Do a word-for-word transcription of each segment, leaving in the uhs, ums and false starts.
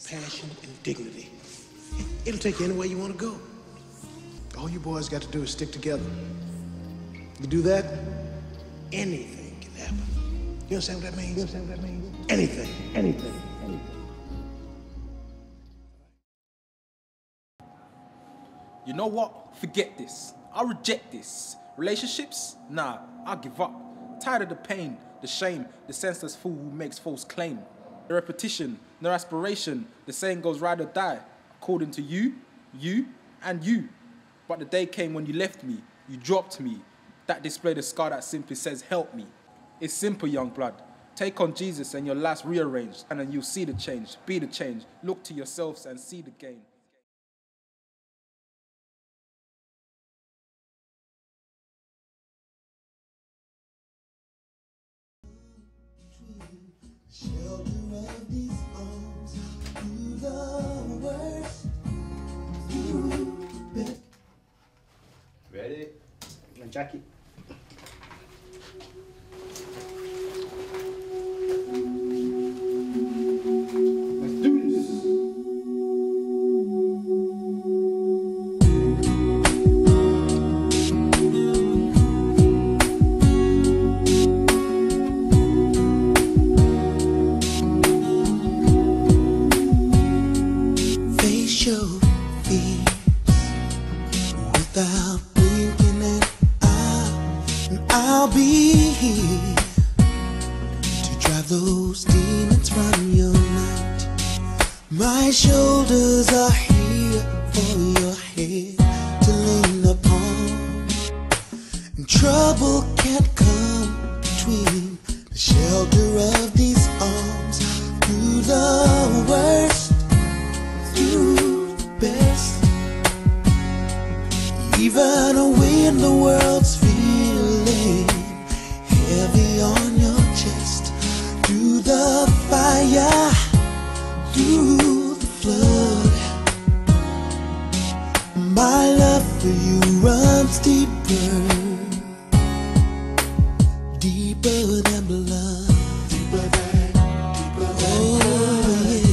passion, and dignity. It'll take you anywhere you want to go. All you boys got to do is stick together. You do that, anything can happen. You understand what that means? You understand what that means? Anything, anything, anything. You know what? Forget this. I reject this. Relationships? Nah, I give up. Tired of the pain, the shame, the senseless fool who makes false claim. The repetition, no aspiration. The saying goes ride or die. According to you, you, and you. But the day came when you left me. You dropped me. That displayed a scar that simply says, help me. It's simple, young blood. Take on Jesus and your life's rearranged. And then you'll see the change. Be the change. Look to yourselves and see the gain. Shelter of these arms, through the worst, through the... Ready? My jacket. Let's do this. Your fears without blinking an eye, and I'll be here to drive those demons from your night. My shoulders are here for your head to lean upon, and trouble can't come between the shelter of these arms. Through the worst, through the best, even when the world's feeling heavy on your chest. Through the fire, through the flood, my love for you runs deeper, deeper than blood, deeper than, deeper than oh, blood. Yeah.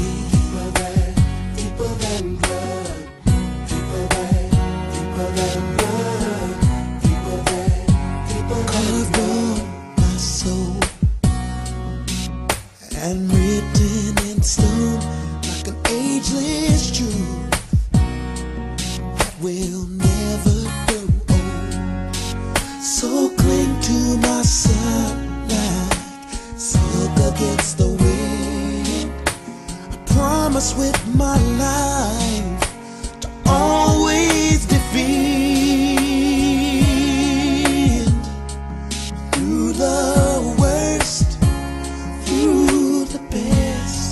And written in stone like an ageless truth that will never grow old. So cling to my side like silk against the wind. I promise with my life to always defend. Through the worst, through the best,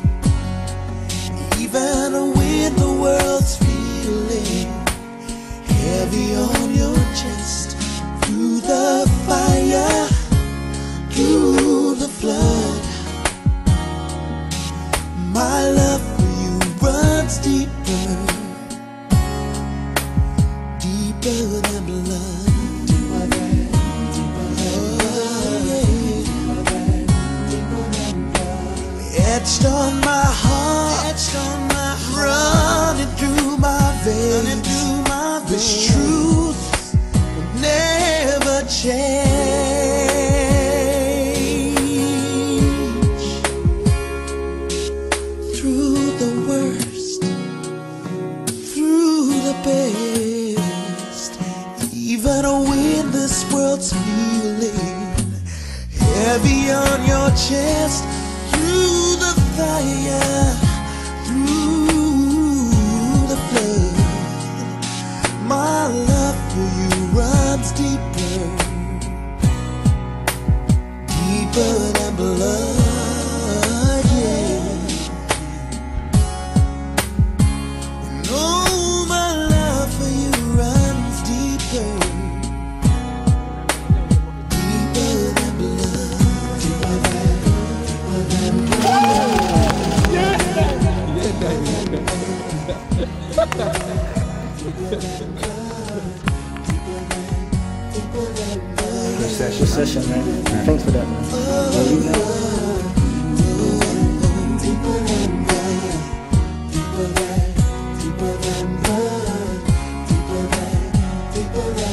even when the world's feeling heavy on your chest. Through the fire, through the flood, my love for you runs deeper, deeper than blood. Etched on my heart, etched on my heart, running through my veins, running through my veins. This truth will never change. Through the worst, through the best, even when this world's feeling heavy on your chest. Through the fire, through the flood, my love for you runs deeper, deeper than blood, yeah. And oh, my love for you runs deeper, deeper than blood, deeper than Good session, Good session, man. Thanks for that, man. forever.